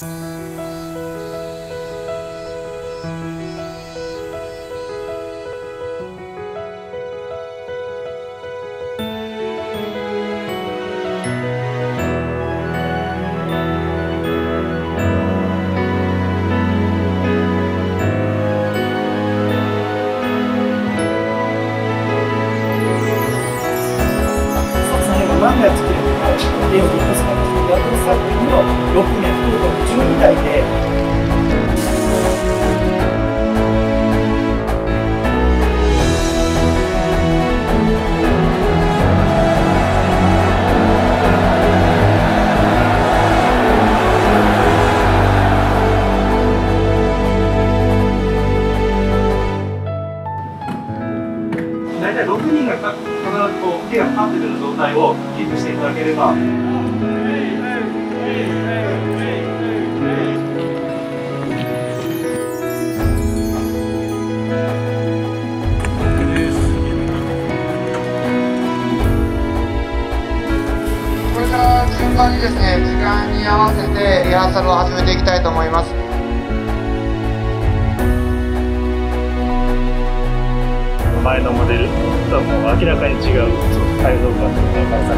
漫画作れる絵を残す形でやってる作品の6名含むと12体で。大体6人が必ずこう手がかかってくる状態をキープしていただければ。 これから順番にですね、時間に合わせてリハーサルを始めていきたいと思います。 前のモデルとはもう明らかに違う解像感とか